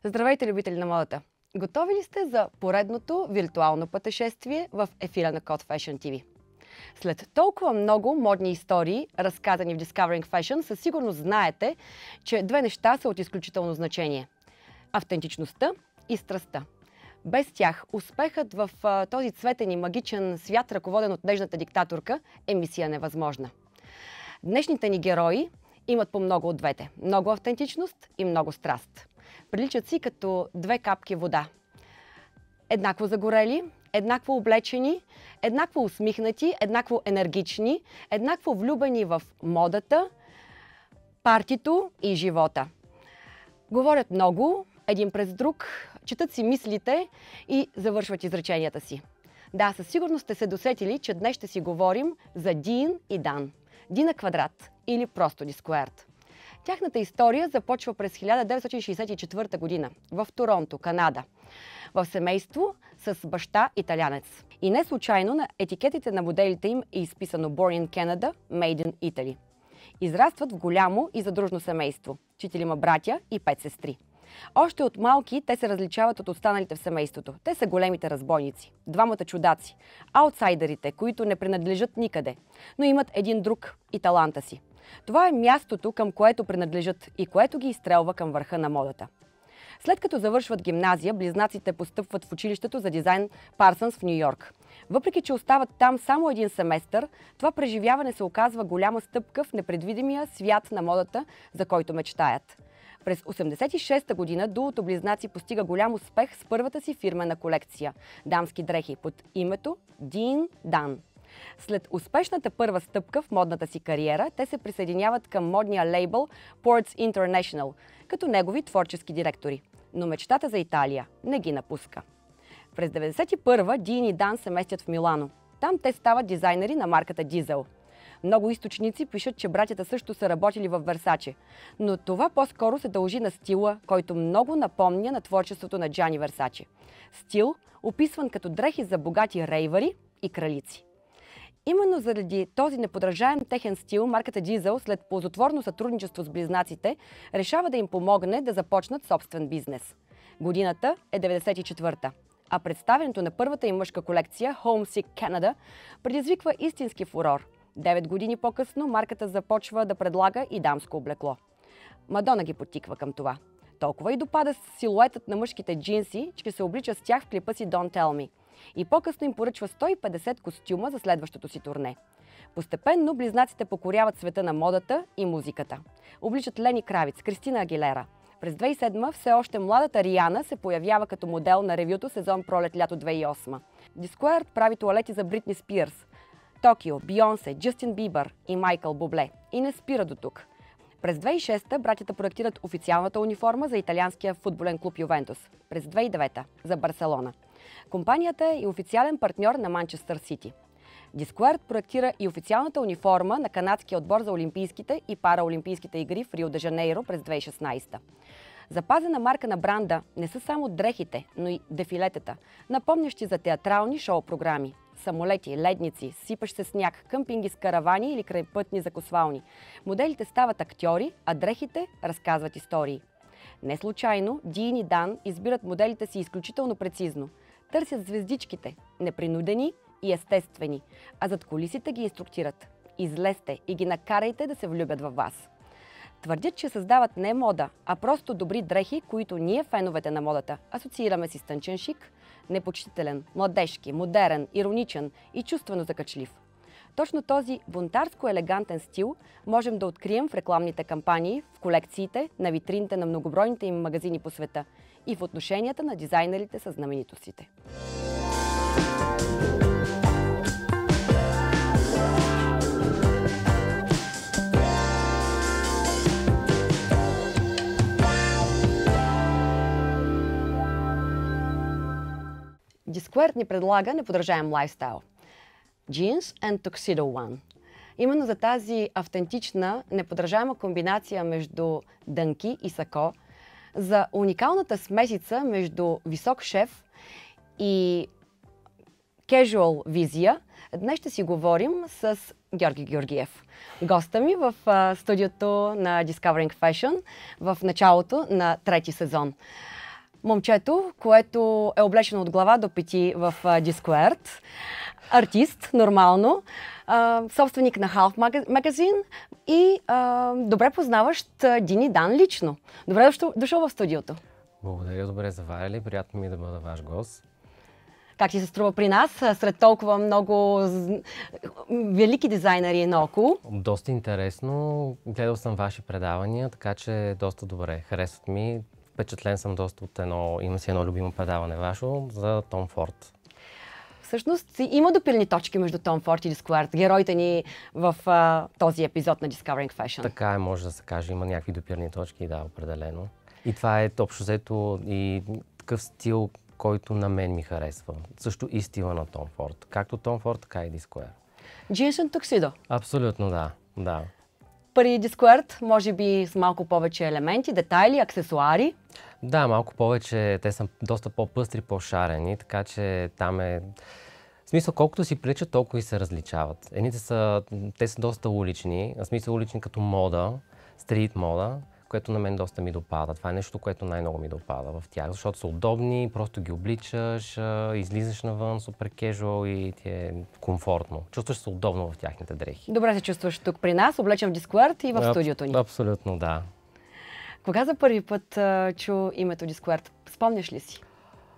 Здравейте, любители на модата! Готови ли сте за поредното виртуално пътешествие в ефира на Code Fashion TV? След толкова много модни истории, разказани в Discovering Fashion, със сигурност знаете, че две неща са от изключително значение – автентичността и страстта. Без тях успехът в този цветен и магичен свят, ръководен от нежната диктаторка, е мисия невъзможна. Днешните ни герои имат по много от двете – много автентичност и много страст. Приличат си като две капки вода. Еднакво загорели, еднакво облечени, еднакво усмихнати, еднакво енергични, еднакво влюбени в модата, партито и живота. Говорят много, един през друг, четат си мислите и завършват изреченията си. Да, със сигурност сте се досетили, че днес ще си говорим за Дин и Дан. Ди на квадрат или просто Ди скуерт. Тяхната история започва през 1964 година в Торонто, Канада, в семейство с баща италянец. И не случайно на етикетите на моделите им е изписано Born in Canada, Made in Italy. Израстват в голямо и задружно семейство, 4 братя и 5 сестри. Още от малки те се различават от останалите в семейството. Те са големите разбойници, двамата чудаци, аутсайдерите, които не принадлежат никъде, но имат един друг и таланта си. Това е мястото, към което принадлежат и което ги изстрелва към върха на модата. След като завършват гимназия, близнаците постъпват в училището за дизайн Парсънс в Ню Йорк. Въпреки че остават там само един семестър, това преживяване се оказва голяма стъпка в непредвидимия свят на модата, за който мечтаят. През 1986 година дуото близнаци постига голям успех с първата си фирмена колекция – дамски дрехи под името Дин Дан. След успешната първа стъпка в модната си кариера, те се присъединяват към модния лейбъл Ports International, като негови творчески директори. Но мечтата за Италия не ги напуска. През 1991 Дин и Дан се местят в Милано. Там те стават дизайнери на марката Дизел. Много източници пишат, че братята също са работили в Версаче, но това по-скоро се дължи на стила, който много напомня на творчеството на Джани Версаче. Стил, описван като дрехи за богати рейвъри и кралици. Именно заради този неподражаем техен стил, марката Дизел, след ползотворно сътрудничество с близнаците, решава да им помогне да започнат собствен бизнес. Годината е 1994-та, а представянето на първата им мъжка колекция Homesick Canada предизвиква истински фурор. 9 години по-късно марката започва да предлага и дамско облекло. Мадона ги подтиква към това. Толкова и допада с силуетът на мъжките джинси, че се облича с тях в клипа си Don't Tell Me. И по-късно им поръчва 150 костюма за следващото си турне. Постепенно близнаците покоряват света на модата и музиката. Обличат Лени Кравиц, Кристина Агилера. През 2007 все още младата Риана се появява като модел на ревюто сезон пролет-лято 2008. Ди скуерт прави тоалети за Бритни Спирс, Токио, Бийонсе, Джастин Бибър и Майкъл Бубле. И не спира до тук. През 2006 братята проектират официалната униформа за италианския футболен клуб Ювентус. През 2009 за Барселона. Компанията е и официален партньор на Манчестър Сити. Ди скуерт проектира и официалната униформа на канадския отбор за Олимпийските и Параолимпийските игри в Рио де Жанейро през 2016. Запазена марка на бранда не са само дрехите, но и дефилетата, напомнящи за театрални шоу-програми. Самолети, ледници, сипащ се сняг, къмпинги с каравани или крайпътни закосвални. Моделите стават актьори, а дрехите разказват истории. Не случайно Дин и Дан избират моделите си изключително прецизно. Търсят звездичките, непринудени и естествени, а зад кулисите ги инструктират. Излезте и ги накарайте да се влюбят във вас. Твърдят, че създават не мода, а просто добри дрехи, които ние, феновете на модата, асоциираме с изтънчен шик, непочтителен, младежки, модерен, ироничен и чувствено закачлив. Точно този бунтарско-елегантен стил можем да открием в рекламните кампании, в колекциите, на витрините на многобройните им магазини по света и в отношенията на дизайнерите с знаменитостите. Ди скуерт ни предлага неподражаем лайфстайл. Jeans and Tuxedo One. Именно за тази автентична, неподражаема комбинация между дънки и сако, за уникалната смесица между висок шеф и кежуал визия, днес ще си говорим с Георги Георгиев. Госта ми в студиото на Discovering Fashion в началото на трети сезон. момчето, което е облечено от глава до пети в Discord, артист, нормално, собственик на Half Magazine и добре познаващ Дини Дан лично. Добре дошъл в студиото. Благодаря, добре заварили. Приятно ми е да бъда ваш гост. Как ти се струва при нас, сред толкова много велики дизайнери наоколо? Доста интересно. Гледал съм ваши предавания, така че доста добре. Харесват ми. Впечатлен съм доста от има си едно любимо предаване ваше за Том Форд. Всъщност има допирни точки между Том Форд и Discord, героите ни в този епизод на Discovering Fashion. Така е, може да се каже. Има някакви допирни точки, да, определено. И това е общо взето и такъв стил, който на мен ми харесва. Също и стила на Том Форд. Както Том Форд, така и Discord. Джинсен туксидо. Абсолютно, да. При Discord, може би с малко повече елементи, детайли, аксесуари. Да, малко повече. Те са доста по-пъстри, по-шарени, така че там е... В смисъл, колкото си приличат, толкова и се различават. Те са доста улични, в смисъл улични като мода, стрит мода, което на мен доста ми допада. Това е нещо, което най-много ми допада в тях, защото са удобни, просто ги обличаш, излизаш навън, супер кежуал и ти е комфортно. Чувстваш се удобно в тяхните дрехи. Добре се чувстваш тук при нас, облечен в Discord и в студиото ни. Абсолютно, да. Кога за първи път чу името Discord? Спомняш ли си?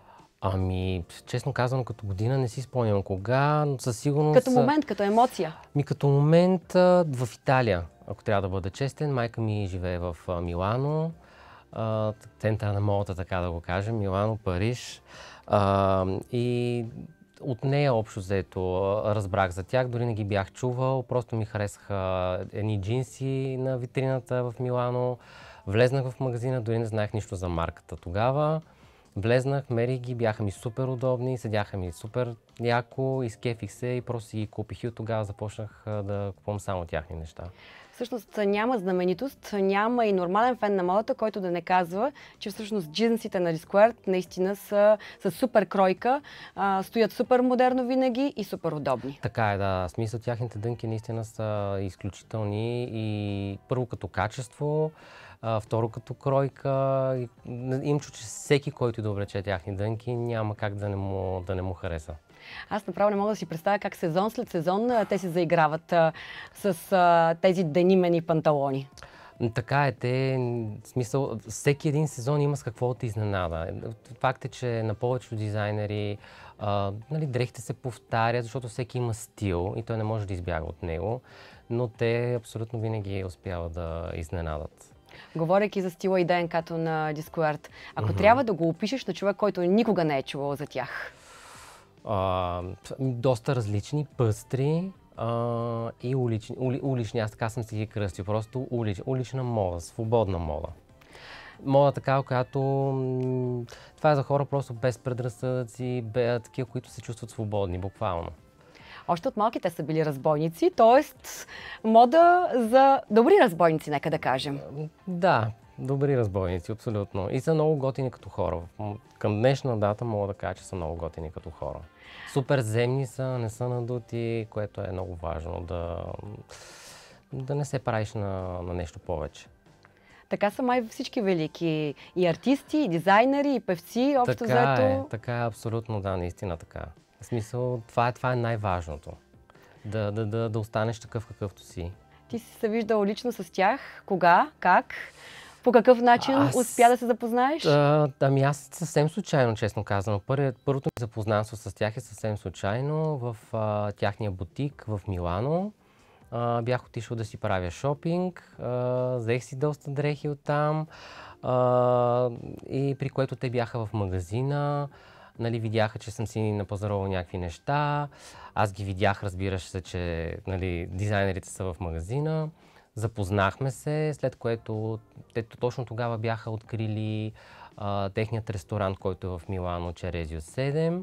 Честно казано, като година не си спомням кога, но със сигурност... Като момент, като емоция? Като момент в Италия, ако трябва да бъда честен. Майка ми живее в Милано, центъра на модата, така да го кажем, Милано, Париж. И от нея общо взето разбрах за тях, дори не ги бях чувал, просто ми харесаха едни джинси на витрината в Милано. Влезнах в магазина, дори не знаех нищо за марката тогава. Влезнах, мерих ги, бяха ми супер удобни, седяха ми супер яко, изкефих се и просто си ги купих и от тогава започнах да купувам само тяхни неща. Всъщност няма знаменитост, няма и нормален фен на модата, който да не казва, че всъщност джинсите на Discord наистина са супер кройка, стоят супер модерно винаги и супер удобни. Така е, да. В смисъл, тяхните дънки наистина са изключителни и първо като качество, второ като кройка. Им чу, че всеки, който да облече тяхни дънки, няма как да не му хареса. Аз направо не мога да си представя как сезон след сезон те се заиграват с тези денимени панталони. Така е, в смисъл, всеки един сезон има с какво да изненада. Факт е, че на повечето дизайнери дрехите се повтарят, защото всеки има стил и той не може да избяга от него, но те абсолютно винаги успяват да изненадат. Говорейки за стила и ДНК-то на Discord, ако трябва да го опишеш на човек, който никога не е чувал за тях? Доста различни, пъстри и улични. Аз така съм си ги кръстил. Просто улична мода, свободна мода. Мода такава, която... Това е за хора просто без предразсъдъци, такива, които се чувстват свободни, буквално. Още от малки те са били разбойници, т.е. мода за добри разбойници, нека да кажем. Да, добри разбойници, абсолютно. И са много готини като хора. Към днешна дата мога да кажа, че са много готини като хора. Супер земни са, не са надути, което е много важно, да не се правиш на нещо повече. Така са май всички велики. И артисти, и дизайнери, и певци, общо взето. Така е, абсолютно, да, наистина така. В смисъл, това е най-важното. Да останеш такъв какъвто си. Ти си се виждал лично с тях? Кога? Как? По какъв начин успя да се запознаеш? Аз съвсем случайно, честно казано. Първото ми запознанство с тях е съвсем случайно в тяхния бутик в Милано. Бях отишъл да си правя шопинг, взех си доста дрехи оттам и при което те бяха в магазина. Видяха, че съм си напазарувал някакви неща. Аз ги видях, разбираш се, че дизайнерите са в магазина. Запознахме се, след което те точно тогава бяха открили техният ресторант, който е в Милано, Черезио 7.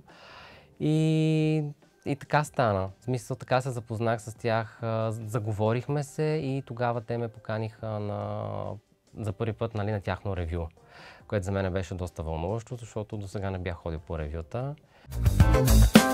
И така стана. В смисъл, така се запознах с тях, заговорихме се и тогава те ме поканиха за първи път на тяхно ревю, което за мен беше доста вълнуващо, защото досега не бях ходил по ревюта.